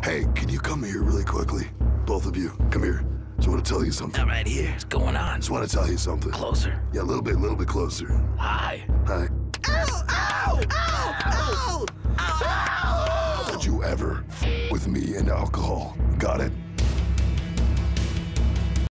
Hey, can you come here really quickly? Both of you, come here. Just want to tell you something. I'm right here. What's going on? Just want to tell you something. Closer. Yeah, a little bit closer. Hi. Hi. Ow! Ow! Ow! Ow! Ow! Don't you ever with me and alcohol. Got it?